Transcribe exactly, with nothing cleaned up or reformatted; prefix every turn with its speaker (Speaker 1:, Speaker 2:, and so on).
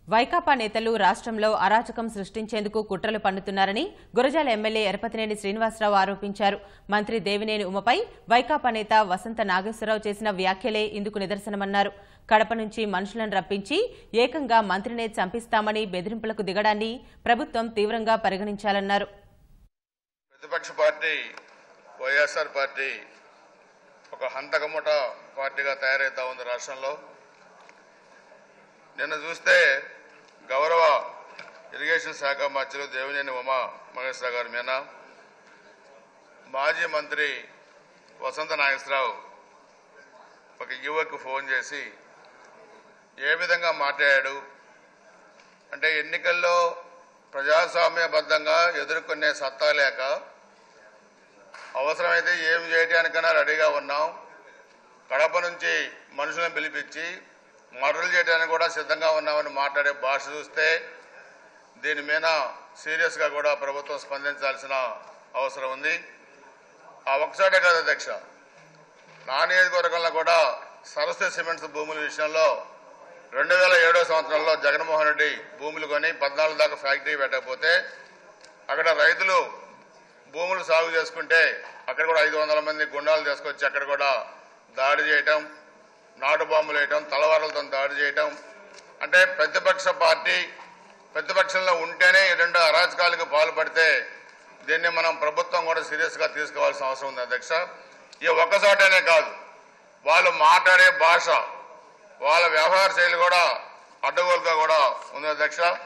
Speaker 1: వైకాపా నేతలు రాష్ట్రంలో అరాచకం సృష్టించేందుకు కుట్రలు పన్నుతున్నారని గురజాల ఎమ్మెల్యే యరపతినేని శ్రీనివాసరావు ఆరోపించారు. మంత్రి దేవినేని ఉమపై వైకాపా నేత వసంత నాగేశ్వరరావు చేసిన వ్యాఖ్యలే ఇందుకు నిదర్శనమన్నారు. కడప నుంచి మనుషులను రప్పించి ఏకంగా మంత్రినే చంపిస్తామని బెదిరింపులకు దిగడాన్ని ప్రభుత్వం తీవ్రంగా పరిగణించాలన్నారు.
Speaker 2: ప్రతిపక్ష పార్టీ వైఎస్ఆర్ పార్టీ ఒక హంతకముఠ పార్టీగా తయారైతా ఉంది రాష్ట్రంలో. నిన్న చూస్తే గౌరవ ఇరిగేషన్ శాఖ మంత్రులు దేవినేని ఉమా మహేశ్వర గారి మీద మాజీ మంత్రి వసంత నాగేశ్వరరావు ఒక యువకు ఫోన్ చేసి ఏ విధంగా మాట్లాడాడు అంటే, ఎన్నికల్లో ప్రజాస్వామ్యబద్ధంగా ఎదుర్కొనే సత్తా లేక అవసరమైతే ఏం చేయడానికైనా రెడీగా ఉన్నాం, కడప నుంచి మనుషులను పిలిపించి మర్డర్లు చేయడానికి కూడా సిద్ధంగా ఉన్నామని మాట్లాడే భాష చూస్తే దీని మీద సీరియస్గా కూడా ప్రభుత్వం స్పందించాల్సిన అవసరం ఉంది. ఆ ఒక్కసారే కాదు అధ్యక్ష, నా నియోజకవర్గంలో కూడా సరస్వతి సిమెంట్స్ భూముల విషయంలో రెండు వేల ఏడో సంవత్సరంలో జగన్మోహన్ రెడ్డి భూములు కొని పద్నాలుగు దాకా ఫ్యాక్టరీ పెట్టకపోతే అక్కడ రైతులు భూములు సాగు చేసుకుంటే అక్కడ కూడా ఐదు వందల మంది గుండాలు తీసుకొచ్చి అక్కడ కూడా దాడి చేయటం, నాటు బాంబులు వేయటం, తలవారులతో దాడి చేయటం అంటే ప్రతిపక్ష పార్టీ ప్రతిపక్షంలో ఉంటేనే ఈ రెండు అరాచకాలకు పాల్పడితే దీన్ని మనం ప్రభుత్వం కూడా సీరియస్గా తీసుకోవాల్సిన అవసరం ఉంది అధ్యక్ష. ఈ ఒక్కసాటనే కాదు, వాళ్ళు మాట్లాడే భాష, వాళ్ళ వ్యవహార శైలి కూడా అడ్డగోలుగా కూడా ఉంది అధ్యక్ష.